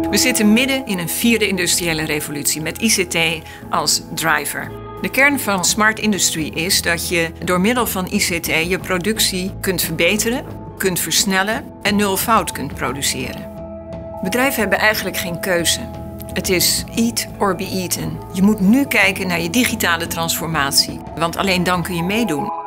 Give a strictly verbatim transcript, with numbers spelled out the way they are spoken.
We zitten midden in een vierde industriële revolutie met I C T als driver. De kern van Smart Industry is dat je door middel van I C T je productie kunt verbeteren, kunt versnellen en nul fout kunt produceren. Bedrijven hebben eigenlijk geen keuze. Het is eat or be eaten. Je moet nu kijken naar je digitale transformatie, want alleen dan kun je meedoen.